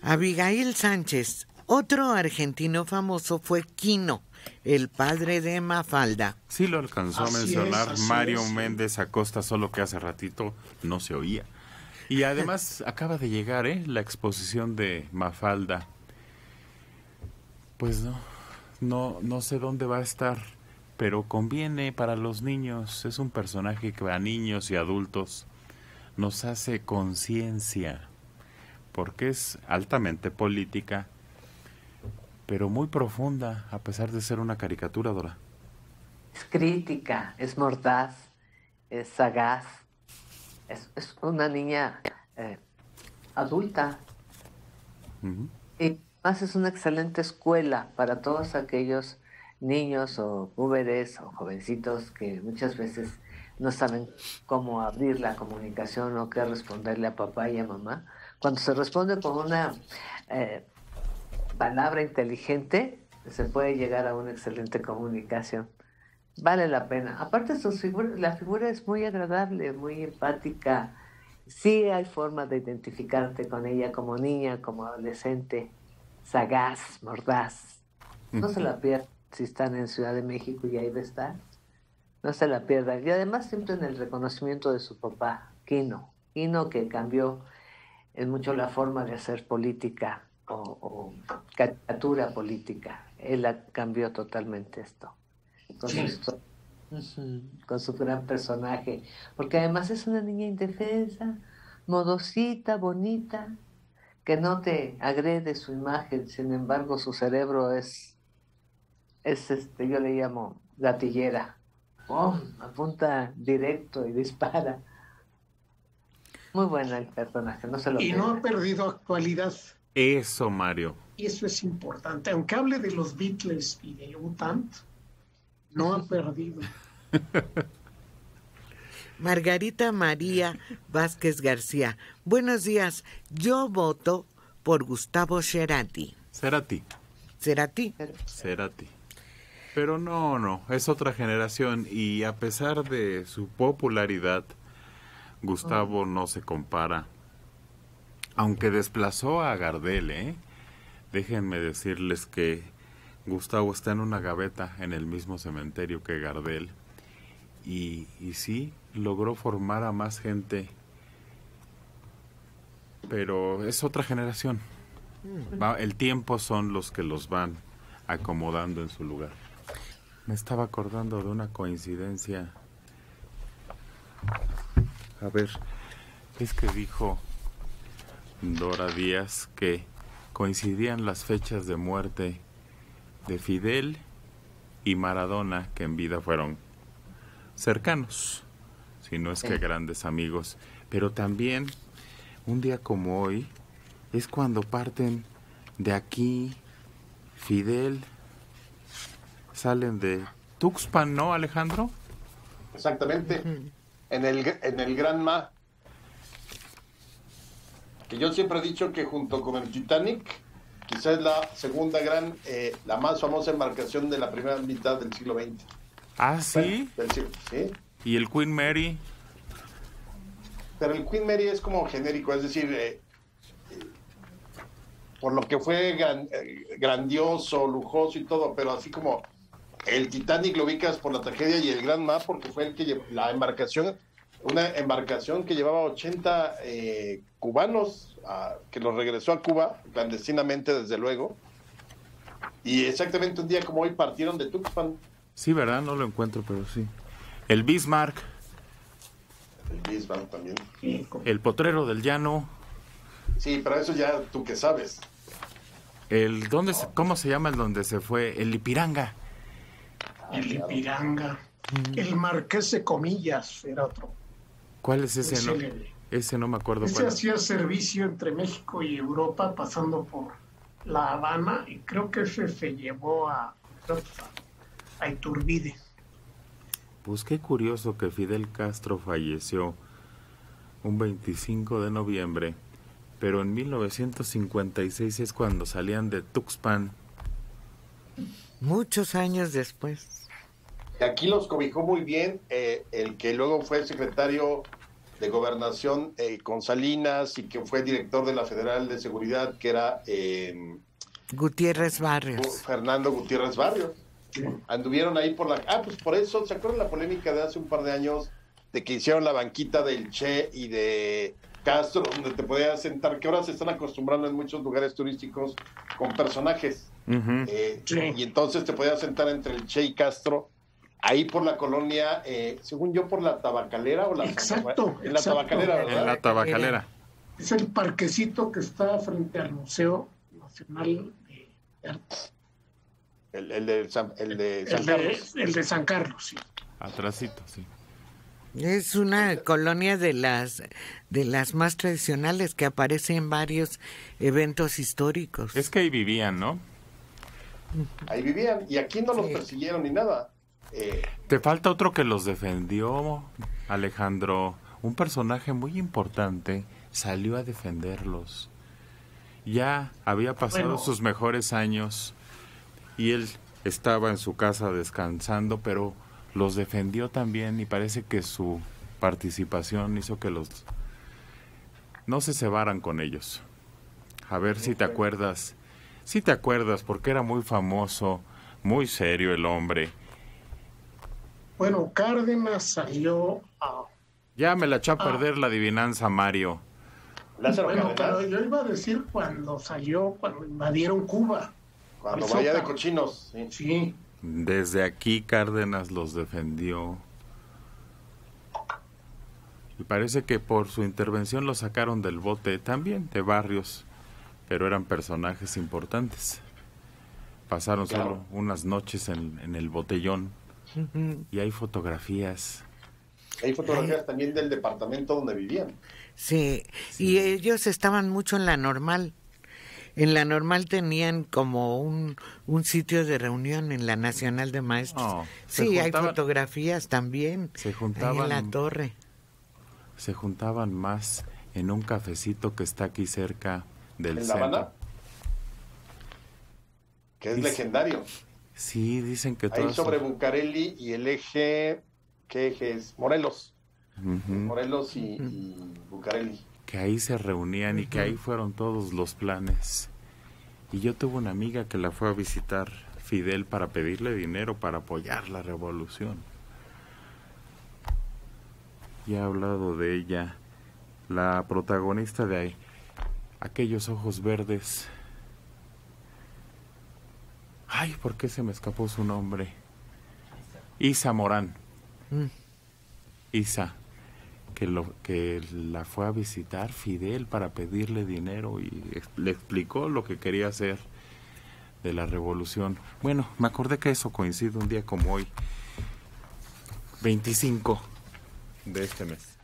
Abigail Sánchez. Otro argentino famoso fue Quino, el padre de Mafalda. Sí lo alcanzó a mencionar Mario Méndez Acosta, solo que hace ratito no se oía. Y además acaba de llegar la exposición de Mafalda. Pues no sé dónde va a estar, pero conviene para los niños. Es un personaje que a niños y adultos nos hace conciencia, porque es altamente política, pero muy profunda, a pesar de ser una caricatura, Dora. Es crítica, es mordaz, es sagaz, es una niña adulta. Uh-huh. Y además es una excelente escuela para todos aquellos niños o jóvenes o jovencitos que muchas veces no saben cómo abrir la comunicación o qué responderle a papá y a mamá. Cuando se responde con una palabra inteligente, se puede llegar a una excelente comunicación. Vale la pena. Aparte, la figura es muy agradable, muy empática. Sí hay forma de identificarte con ella como niña, como adolescente, sagaz, mordaz. No se la pierdan si están en Ciudad de México y ahí va a estar. No se la pierdan. Y además siempre en el reconocimiento de su papá, Quino. Quino, que cambió en mucho la forma de hacer política o caricatura política. Él cambió totalmente esto. Con su gran personaje, porque además es una niña indefensa, modosita, bonita, que no te agrede su imagen, sin embargo su cerebro es yo le llamo gatillera. Apunta directo y dispara. Muy buena el personaje, no se lo pierda. Y no ha perdido actualidad. Eso, Mario. Y eso es importante. Aunque hable de los Beatles y de U-Tant, no ha perdido. Margarita María Vázquez García. Buenos días. Yo voto por Gustavo Cerati. Cerati. Pero no, es otra generación y a pesar de su popularidad, Gustavo no se compara. Aunque desplazó a Gardel, déjenme decirles que Gustavo está en una gaveta en el mismo cementerio que Gardel y sí, logró formar a más gente, pero es otra generación. El tiempo son los que los van acomodando en su lugar. Me estaba acordando de una coincidencia. A ver, es que dijo Dora Díaz que coincidían las fechas de muerte de Fidel y Maradona, que en vida fueron cercanos, si no es que grandes amigos. Pero también, un día como hoy, es cuando parten de aquí Fidel, salen de Tuxpan, ¿no, Alejandro? Exactamente, en el Granma, que yo siempre he dicho que junto con el Titanic, quizás es la segunda la más famosa embarcación de la primera mitad del siglo XX. ¿Ah, sí? Sí. ¿Y el Queen Mary? Pero el Queen Mary es como genérico, es decir, por lo que fue grandioso, lujoso y todo, pero así como el Titanic lo ubicas por la tragedia y el Gran Mar porque fue el que la embarcación, una embarcación que llevaba 80 cubanos, que los regresó a Cuba, clandestinamente desde luego, y exactamente un día como hoy partieron de Tuxpan. Sí, ¿verdad? No lo encuentro, pero sí. El Bismarck. El Bismarck también. El Potrero del Llano. Sí, pero eso ya tú que sabes. ¿Cómo se llama el donde se fue? El Ipiranga. El Ipiranga. El Marqués de Comillas era otro. ¿Cuál es ese? Ese no me acuerdo. Ese hacía servicio entre México y Europa, pasando por La Habana, y creo que ese se llevó a Iturbide. Pues qué curioso que Fidel Castro falleció un 25 de noviembre, pero en 1956 es cuando salían de Tuxpan. Muchos años después. Aquí los cobijó muy bien el que luego fue secretario de Gobernación con Salinas y que fue director de la Federal de Seguridad, que era Gutiérrez Barrios. Fernando Gutiérrez Barrios. Anduvieron ahí por la... pues por eso, ¿se acuerdan la polémica de hace un par de años de que hicieron la banquita del Che y de Castro, donde te podías sentar, que ahora se están acostumbrando en muchos lugares turísticos con personajes? Y entonces te podías sentar entre el Che y Castro, ahí por la colonia, según yo, por la Tabacalera o la... Exacto. En la Tabacalera, ¿verdad? En la Tabacalera. Es el parquecito que está frente al Museo Nacional de Artes. El de San Carlos. El de San Carlos, sí. Atrásito, sí. Es una colonia de las más tradicionales que aparece en varios eventos históricos. Es que ahí vivían, ¿no? Ahí vivían, y aquí no los persiguieron ni nada. Te falta otro que los defendió, Alejandro. Un personaje muy importante salió a defenderlos. Ya había pasado sus mejores años y él estaba en su casa descansando, pero los defendió también, y parece que su participación hizo que los no se cebaran con ellos. A ver si te acuerdas. Si te acuerdas, porque era muy famoso, muy serio el hombre. Bueno, Cárdenas salió a... Ya me la echó a perder la adivinanza, Mario. Bueno, pero yo iba a decir cuando invadieron Cuba. Cuando vaya de cochinos. Sí. Desde aquí Cárdenas los defendió. Y parece que por su intervención lo sacaron del bote, también de Barrios, pero eran personajes importantes. Pasaron solo unas noches en el botellón. Y hay fotografías. Hay fotografías también del departamento donde vivían. Sí, y ellos estaban mucho en la Normal. En la Normal tenían como un sitio de reunión en la Nacional de Maestros. Sí, hay fotografías también. Se juntaban en la torre. Se juntaban más en un cafecito que está aquí cerca del centro. ¿En La Habana? Que es legendario. Sí, dicen que ahí sobre Bucareli y el eje, ¿qué eje es? Morelos. Morelos y Bucareli. Que ahí se reunían y que ahí fueron todos los planes. Y yo tuve una amiga que la fue a visitar Fidel para pedirle dinero para apoyar la revolución. Y he hablado de ella, la protagonista de Aquellos ojos verdes. Ay, ¿por qué se me escapó su nombre? Isa Morán. Isa, que la fue a visitar Fidel para pedirle dinero y le explicó lo que quería hacer de la revolución. Bueno, me acordé que eso coincide un día como hoy, 25 de este mes.